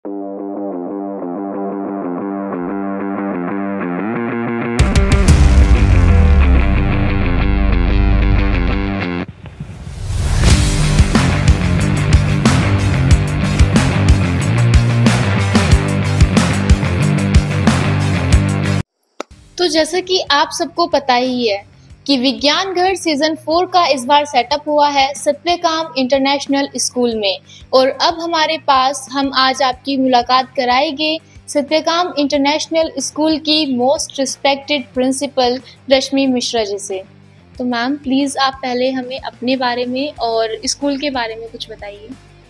तो जैसा कि आप सबको पता ही है कि विज्ञान घर सीजन 4 का इस बार सेटअप हुआ है सत्यकाम इंटरनेशनल स्कूल में। और अब हमारे पास हम आज आपकी मुलाकात कराएंगे सत्यकाम इंटरनेशनल स्कूल की most respected principal Rashmi Mishra ji से। तो मैम प्लीज़ आप पहले हमें अपने बारे में और स्कूल के बारे में कुछ बताइए।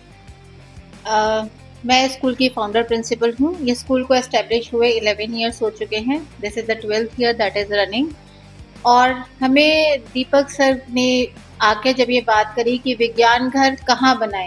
मैं स्कूल की फाउंडर प्रिंसिपल हूँ। ये स्कूल को एस्टेब्लिश हुए 11 ईयर्स हो चुके हैं। This is the 12th year that is running. और हमें दीपक सर ने आके जब ये बात करी कि विज्ञान घर कहाँ बनाएं,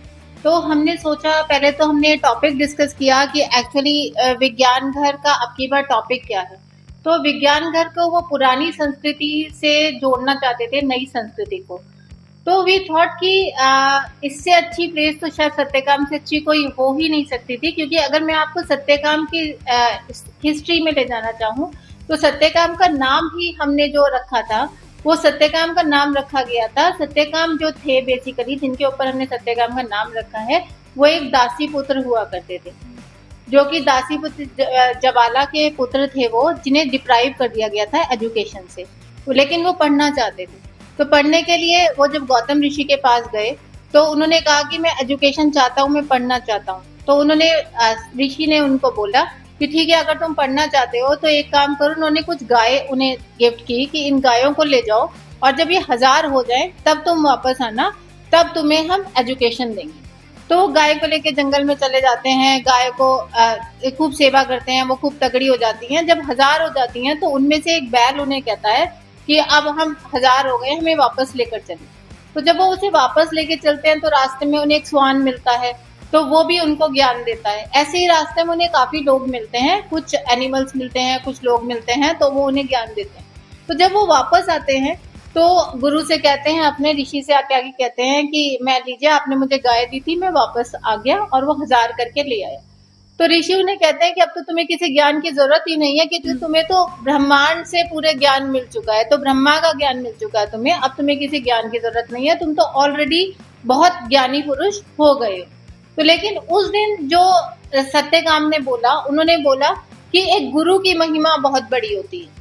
तो हमने सोचा, पहले तो हमने टॉपिक डिस्कस किया कि एक्चुअली विज्ञान घर का अब की बार टॉपिक क्या है। तो विज्ञान घर को वो पुरानी संस्कृति से जोड़ना चाहते थे, नई संस्कृति को। तो वी थॉट कि इससे अच्छी प्लेस तो शायद सत्यकाम से अच्छी कोई हो ही नहीं सकती थी। क्योंकि अगर मैं आपको सत्यकाम की हिस्ट्री में ले जाना चाहूँ तो सत्यकाम का नाम ही हमने जो रखा था वो सत्यकाम का नाम रखा गया था। सत्यकाम जो थे बेसिकली जिनके ऊपर हमने सत्यकाम का नाम रखा है वो एक दासी पुत्र हुआ करते थे, जो कि दासी पुत्र जवाला के पुत्र थे वो, जिन्हें डिप्राइव कर दिया गया था एजुकेशन से, लेकिन वो पढ़ना चाहते थे। तो पढ़ने के लिए वो जब गौतम ऋषि के पास गए तो उन्होंने कहा कि मैं एजुकेशन चाहता हूँ, मैं पढ़ना चाहता हूँ। तो उन्होंने ऋषि ने उनको बोला कि ठीक है, अगर तुम पढ़ना चाहते हो तो एक काम करो। उन्होंने कुछ गाय उन्हें गिफ्ट की कि इन गायों को ले जाओ और जब ये 1000 हो जाए तब तुम वापस आना, तब तुम्हें हम एजुकेशन देंगे। तो वो गाय को लेके जंगल में चले जाते हैं, गाय को खूब सेवा करते हैं, वो खूब तगड़ी हो जाती हैं। जब 1000 हो जाती हैं तो उनमें से एक बैल उन्हें कहता है कि अब हम 1000 हो गए, हमें वापस लेकर चले। तो जब वो उसे वापस लेके चलते हैं तो रास्ते में उन्हें एक स्वान मिलता है, तो वो भी उनको ज्ञान देता है। ऐसे ही रास्ते में उन्हें काफी लोग मिलते हैं, कुछ एनिमल्स मिलते हैं, कुछ लोग मिलते हैं, तो वो उन्हें ज्ञान देते हैं। तो जब वो वापस आते हैं तो गुरु से कहते हैं, अपने ऋषि से आके कहते हैं कि मैं लीजिए, आपने मुझे गाय दी थी, मैं वापस आ गया और वो 1000 करके ले आया। तो ऋषि उन्हें कहते हैं कि अब तो तुम्हें किसी ज्ञान की जरूरत ही नहीं है, क्योंकि तुम्हें तो ब्रह्मांड से पूरे ज्ञान मिल चुका है, तो ब्रह्मा का ज्ञान मिल चुका है तुम्हें, अब तुम्हें किसी ज्ञान की जरूरत नहीं है, तुम तो ऑलरेडी बहुत ज्ञानी पुरुष हो गए हो। तो लेकिन उस दिन जो सत्यकाम ने बोला, उन्होंने बोला कि एक गुरु की महिमा बहुत बड़ी होती है,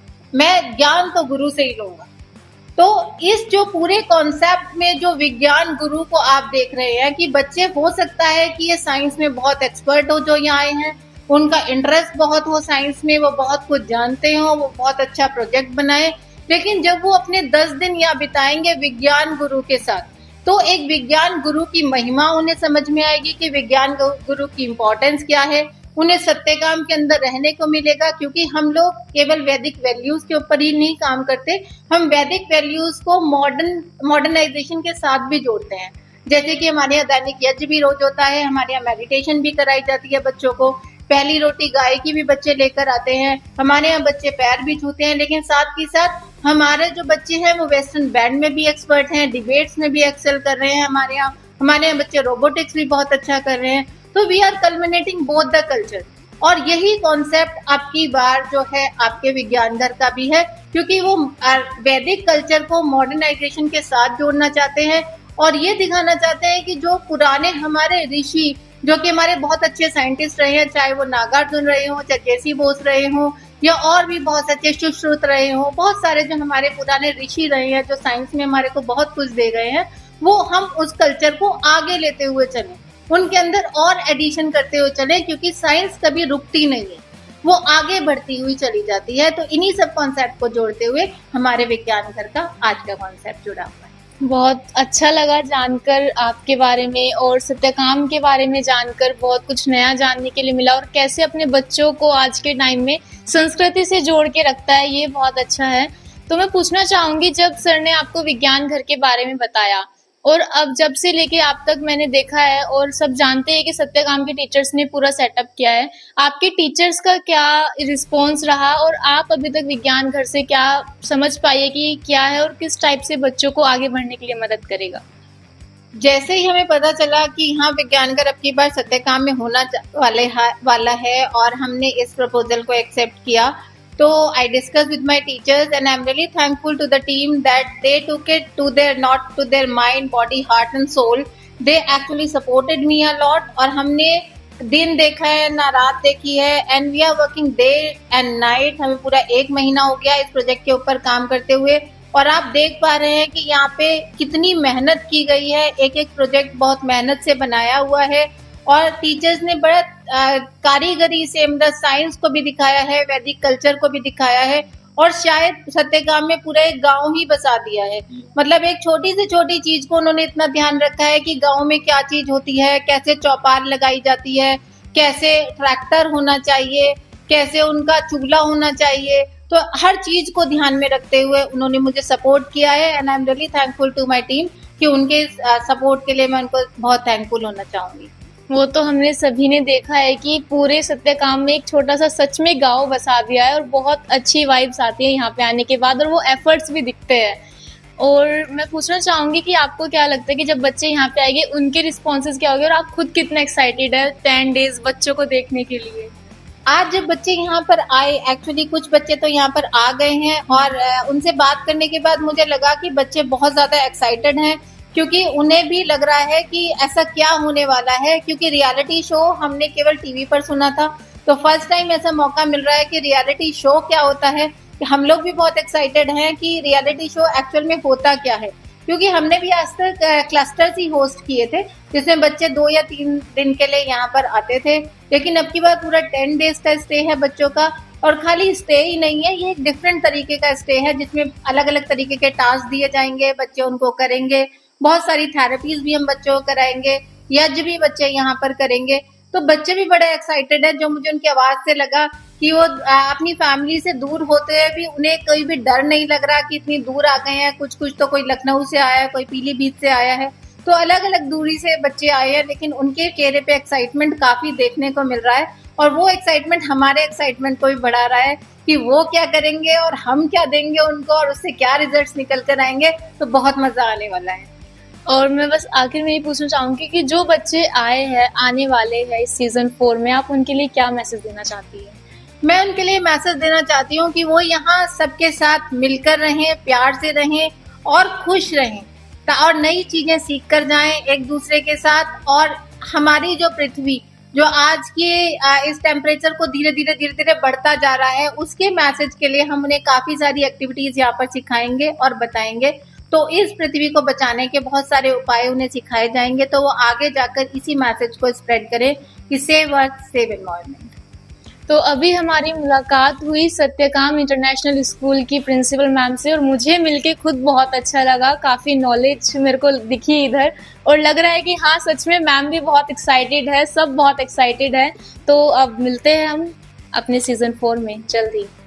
मैं ज्ञान तो गुरु से ही लूंगा। तो इस जो पूरे कॉन्सेप्ट में जो विज्ञान गुरु को आप देख रहे हैं कि बच्चे हो सकता है कि ये साइंस में बहुत एक्सपर्ट हो, जो यहाँ आए हैं, उनका इंटरेस्ट बहुत हो साइंस में, वो बहुत कुछ जानते हो, वो बहुत अच्छा प्रोजेक्ट बनाए, लेकिन जब वो अपने 10 दिन यहाँ बिताएंगे विज्ञान गुरु के साथ, तो एक विज्ञान गुरु की महिमा उन्हें समझ में आएगी कि विज्ञान गुरु की इम्पोर्टेंस क्या है। उन्हें सत्यकाम के अंदर रहने को मिलेगा, क्योंकि हम लोग केवल वैदिक वैल्यूज के ऊपर ही नहीं काम करते, हम वैदिक वैल्यूज को मॉडर्नाइजेशन के साथ भी जोड़ते हैं। जैसे कि हमारे यहाँ दैनिक यज्ञ भी रोज होता है, हमारे यहाँ मेडिटेशन भी कराई जाती है बच्चों को, पहली रोटी गाय की भी बच्चे लेकर आते हैं, हमारे यहाँ बच्चे पैर भी छूते हैं। लेकिन साथ ही साथ हमारे जो बच्चे हैं वो वेस्टर्न बैंड में भी एक्सपर्ट हैं, डिबेट्स में भी एक्सेल कर रहे हैं, हमारे यहाँ बच्चे रोबोटिक्स भी बहुत अच्छा कर रहे हैं। तो we are culminating both the culture, और यही कॉन्सेप्ट आपकी बार जो है आपके विज्ञान घर का भी है, क्योंकि वो वैदिक कल्चर को मॉडर्नाइजेशन के साथ जोड़ना चाहते हैं और ये दिखाना चाहते हैं कि जो पुराने हमारे ऋषि, जो कि हमारे बहुत अच्छे साइंटिस्ट रहे हैं, चाहे वो नागार्जुन रहे हो, चाहे जेसी बोस रहे हो, या और भी बहुत अच्छे सुश्रुत रहे हो, बहुत सारे जो हमारे पुराने ऋषि रहे हैं जो साइंस में हमारे को बहुत कुछ दे गए हैं, वो हम उस कल्चर को आगे लेते हुए चलें, उनके अंदर और एडिशन करते हुए चले, क्योंकि साइंस कभी रुकती नहीं है, वो आगे बढ़ती हुई चली जाती है। तो इन्हीं सब कॉन्सेप्ट को जोड़ते हुए हमारे विज्ञान घर का आज का कॉन्सेप्ट जुड़ा हुआ है। बहुत अच्छा लगा जानकर आपके बारे में, और सत्यकाम के बारे में जानकर बहुत कुछ नया जानने के लिए मिला, और कैसे अपने बच्चों को आज के टाइम में संस्कृति से जोड़ के रखता है, ये बहुत अच्छा है। तो मैं पूछना चाहूंगी, जब सर ने आपको विज्ञान घर के बारे में बताया और अब जब से लेके आप तक मैंने देखा है और सब जानते हैं कि सत्यकाम के टीचर्स ने पूरा सेटअप किया है, आपके टीचर्स का क्या रिस्पॉन्स रहा और आप अभी तक विज्ञान घर से क्या समझ पाइए कि क्या है और किस टाइप से बच्चों को आगे बढ़ने के लिए मदद करेगा? जैसे ही हमें पता चला कि हाँ विज्ञानगर अब की बार सत्यकाम में वाला है और हमने इस प्रपोजल को एक्सेप्ट किया, तो I discuss with my teachers and I am really thankful to the team that they took it to their not to their mind, body, heart and soul. They actually supported me a lot और हमने दिन देखा है ना रात देखी है and we are working day and night. हमें पूरा 1 महीना हो गया इस प्रोजेक्ट के ऊपर काम करते हुए और आप देख पा रहे हैं कि यहाँ पे कितनी मेहनत की गई है. एक एक प्रोजेक्ट बहुत मेहनत से बनाया हुआ है और टीचर्स ने बड़ा कारीगरी से मतलब साइंस को भी दिखाया है, वैदिक कल्चर को भी दिखाया है और शायद सत्यकाम में पूरा एक गांव ही बसा दिया है. मतलब एक छोटी से छोटी चीज को उन्होंने इतना ध्यान रखा है कि गांव में क्या चीज होती है, कैसे चौपाल लगाई जाती है, कैसे ट्रैक्टर होना चाहिए, कैसे उनका चूल्हा होना चाहिए. तो हर चीज को ध्यान में रखते हुए उन्होंने मुझे सपोर्ट किया है and I am really thankful to my team कि उनके सपोर्ट के लिए मैं उनको बहुत थैंकफुल होना चाहूंगी. वो तो हमने सभी ने देखा है कि पूरे सत्यकाम में एक छोटा सा सच में गांव बसा दिया है और बहुत अच्छी वाइब्स आती है यहाँ पे आने के बाद और वो एफर्ट्स भी दिखते हैं. और मैं पूछना चाहूंगी कि आपको क्या लगता है कि जब बच्चे यहाँ पे आएंगे उनके रिस्पॉन्सेज क्या होंगे और आप खुद कितना एक्साइटेड है 10 डेज बच्चों को देखने के लिए? आज जब बच्चे यहाँ पर आए, एक्चुअली कुछ बच्चे तो यहाँ पर आ गए हैं और उनसे बात करने के बाद मुझे लगा कि बच्चे बहुत ज्यादा एक्साइटेड हैं क्योंकि उन्हें भी लग रहा है कि ऐसा क्या होने वाला है. क्योंकि रियलिटी शो हमने केवल टीवी पर सुना था, तो फर्स्ट टाइम ऐसा मौका मिल रहा है कि रियलिटी शो क्या होता है. हम लोग भी बहुत एक्साइटेड हैं कि रियलिटी शो एक्चुअल में होता क्या है, क्योंकि हमने भी आज तक क्लस्टर्स ही होस्ट किए थे जिसमें बच्चे 2 या 3 दिन के लिए यहाँ पर आते थे. लेकिन अब की बार पूरा 10 डेज का स्टे है बच्चों का और खाली स्टे ही नहीं है, ये एक डिफरेंट तरीके का स्टे है जिसमें अलग अलग तरीके के टास्क दिए जाएंगे, बच्चे उनको करेंगे. बहुत सारी थेरेपीज भी हम बच्चों को कराएंगे, यज्ञ भी बच्चे यहाँ पर करेंगे. तो बच्चे भी बड़े एक्साइटेड है. जो मुझे उनकी आवाज से लगा कि वो अपनी फैमिली से दूर होते हुए भी उन्हें कोई भी डर नहीं लग रहा कि इतनी दूर आ गए हैं. कुछ तो कोई लखनऊ से आया है, कोई पीलीभीत से आया है, तो अलग अलग दूरी से बच्चे आए हैं, लेकिन उनके चेहरे पे एक्साइटमेंट काफी देखने को मिल रहा है और वो एक्साइटमेंट हमारे एक्साइटमेंट को भी बढ़ा रहा है कि वो क्या करेंगे और हम क्या देंगे उनको और उससे क्या रिजल्ट्स निकल कर आएंगे. तो बहुत मजा आने वाला है. और मैं बस आखिर में ये पूछना चाहूंगी कि जो बच्चे आए हैं, आने वाले हैं इस सीजन 4 में, आप उनके लिए क्या मैसेज देना चाहती है? मैं उनके लिए मैसेज देना चाहती हूँ कि वो यहाँ सबके साथ मिलकर रहें, प्यार से रहें और खुश रहें और नई चीजें सीख कर जाएं एक दूसरे के साथ. और हमारी जो पृथ्वी जो आज के इस टेम्परेचर को धीरे धीरे बढ़ता जा रहा है, उसके मैसेज के लिए हम उन्हें काफी सारी एक्टिविटीज यहाँ पर सिखाएंगे और बताएंगे. तो इस पृथ्वी को बचाने के बहुत सारे उपाय उन्हें सिखाए जाएंगे, तो वो आगे जाकर इसी मैसेज को स्प्रेड करें कि सेव अर्थ, सेव एनवायरनमेंट. तो अभी हमारी मुलाकात हुई सत्यकाम इंटरनेशनल स्कूल की प्रिंसिपल मैम से और मुझे मिलके खुद बहुत अच्छा लगा. काफ़ी नॉलेज मेरे को दिखी इधर और लग रहा है कि हाँ सच में मैम भी बहुत एक्साइटेड है, सब बहुत एक्साइटेड है. तो अब मिलते हैं हम अपने सीजन 4 में जल्दी.